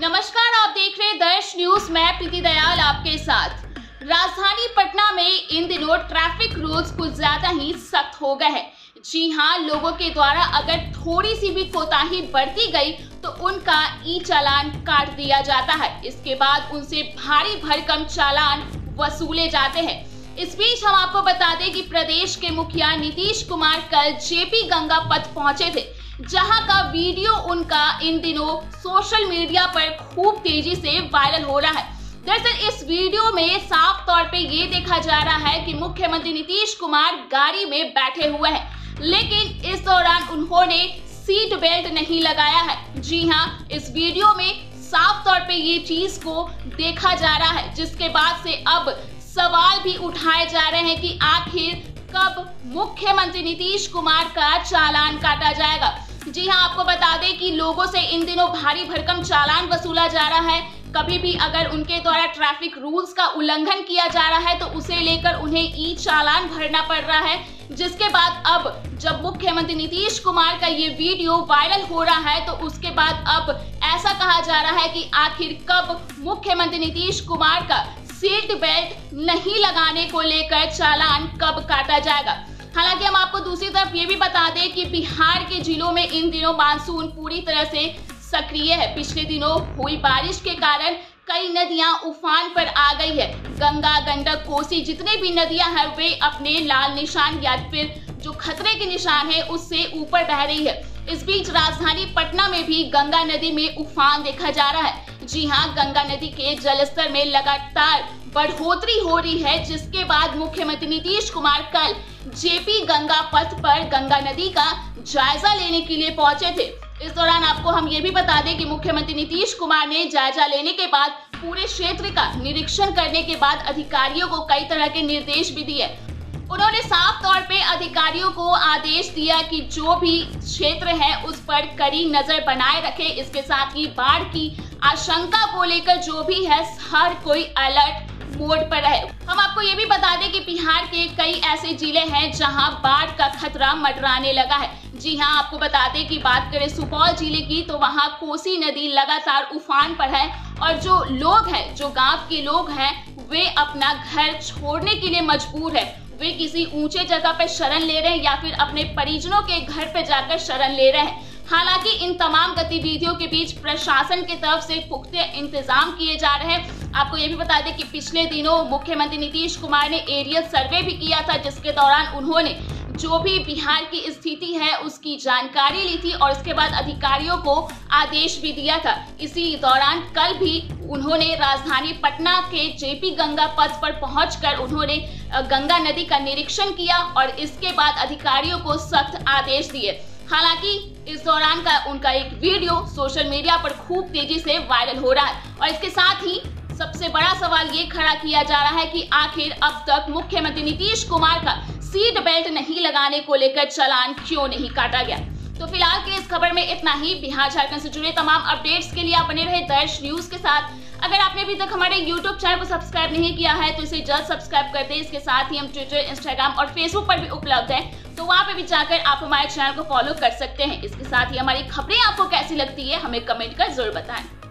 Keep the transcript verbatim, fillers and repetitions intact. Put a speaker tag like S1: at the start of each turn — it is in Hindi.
S1: नमस्कार, आप देख रहे हैं दर्श न्यूज। मैं प्रीति दयाल आपके साथ। राजधानी पटना में इन दिनों ट्रैफिक रूल्स कुछ ज्यादा ही सख्त हो गए हैं। जी हां, लोगों के द्वारा अगर थोड़ी सी भी कोताही बरती गई तो उनका ई चालान काट दिया जाता है। इसके बाद उनसे भारी भरकम चालान वसूले जाते हैं। इस बीच हम आपको बता दें कि प्रदेश के मुखिया नीतीश कुमार कल जेपी गंगा पथ पहुंचे थे, जहां का वीडियो उनका इन दिनों सोशल मीडिया पर खूब तेजी से वायरल हो रहा है। दरअसल इस वीडियो में साफ तौर पे ये देखा जा रहा है कि मुख्यमंत्री नीतीश कुमार गाड़ी में बैठे हुए हैं, लेकिन इस दौरान उन्होंने सीट बेल्ट नहीं लगाया है। जी हां, इस वीडियो में साफ तौर पे ये चीज को देखा जा रहा है, जिसके बाद से अब सवाल भी उठाए जा रहे हैं कि आखिर कब मुख्यमंत्री नीतीश कुमार का चालान काटा जाएगा। जी हां, आपको बता दें कि लोगों से इन दिनों भारी भरकम चालान वसूला जा रहा है। कभी भी अगर उनके द्वारा ट्रैफिक रूल्स का उल्लंघन किया जा रहा है तो उसे लेकर उन्हें ई चालान भरना पड़ रहा है, जिसके बाद अब जब मुख्यमंत्री नीतीश कुमार का ये वीडियो वायरल हो रहा है तो उसके बाद अब ऐसा कहा जा रहा है कि आखिर कब मुख्यमंत्री नीतीश कुमार का सीट बेल्ट नहीं लगाने को लेकर चालान कब काटा जाएगा। हालांकि हम आपको दूसरी तरफ ये भी बता दें कि बिहार के जिलों में इन दिनों मानसून पूरी तरह से सक्रिय है। पिछले दिनों हुई बारिश के कारण कई नदियां उफान पर आ गई है। गंगा, गंडक, कोसी जितने भी नदियां हैं वे अपने लाल निशान या फिर जो खतरे के निशान है उससे ऊपर बह रही है। इस बीच राजधानी पटना में भी गंगा नदी में उफान देखा जा रहा है। जी हां, गंगा नदी के जलस्तर में लगातार बढ़ोतरी हो रही है, जिसके बाद मुख्यमंत्री नीतीश कुमार कल जेपी गंगा पथ पर गंगा नदी का जायजा लेने के लिए पहुंचे थे। इस दौरान आपको हम ये भी बता दें कि मुख्यमंत्री नीतीश कुमार ने जायजा लेने के बाद पूरे क्षेत्र का निरीक्षण करने के बाद अधिकारियों को कई तरह के निर्देश भी दिए। उन्होंने साफ तौर पे अधिकारियों को आदेश दिया कि जो भी क्षेत्र है उस पर कड़ी नजर बनाए रखे। इसके साथ ही बाढ़ की आशंका को लेकर जो भी है हर कोई अलर्ट मोड पर रहे। हम आपको ये भी बता दें कि बिहार के कई ऐसे जिले हैं जहां बाढ़ का खतरा मंडराने लगा है। जी हां, आपको बता दें कि बात करें सुपौल जिले की तो वहां कोसी नदी लगातार उफान पर है और जो लोग हैं, जो गांव के लोग हैं, वे अपना घर छोड़ने के लिए मजबूर है। वे किसी ऊंचे जगह पर शरण ले रहे हैं या फिर अपने परिजनों के घर पर जाकर शरण ले रहे हैं। हालांकि इन तमाम गतिविधियों के बीच प्रशासन की तरफ से पुख्ते इंतजाम किए जा रहे हैं। आपको ये भी बता दें कि पिछले दिनों मुख्यमंत्री नीतीश कुमार ने एरियल सर्वे भी किया था, जिसके दौरान उन्होंने जो भी बिहार की स्थिति है उसकी जानकारी ली थी और इसके बाद अधिकारियों को आदेश भी दिया था। इसी दौरान कल भी उन्होंने राजधानी पटना के जेपी गंगा पथ पर पहुंचकर उन्होंने गंगा नदी का निरीक्षण किया और इसके बाद अधिकारियों को सख्त आदेश दिए। हालांकि इस दौरान का उनका एक वीडियो सोशल मीडिया पर खूब तेजी से वायरल हो रहा है और इसके साथ ही सबसे बड़ा सवाल ये खड़ा किया जा रहा है कि आखिर अब तक मुख्यमंत्री नीतीश कुमार का सीट बेल्ट नहीं लगाने को लेकर चालान क्यों नहीं काटा गया। तो फिलहाल के इस खबर में इतना ही। बिहार झारखंड से जुड़े तमाम अपडेट्स के लिए आप बने रहे दर्श न्यूज के साथ। अगर आपने अभी तक हमारे यूट्यूब चैनल को सब्सक्राइब नहीं किया है तो इसे जल्द सब्सक्राइब कर दें। इसके साथ ही हम ट्विटर, इंस्टाग्राम और फेसबुक पर भी उपलब्ध हैं, तो वहाँ पे भी जाकर आप हमारे चैनल को फॉलो कर सकते हैं। इसके साथ ही हमारी खबरें आपको कैसी लगती है हमें कमेंट कर जरूर बताएं।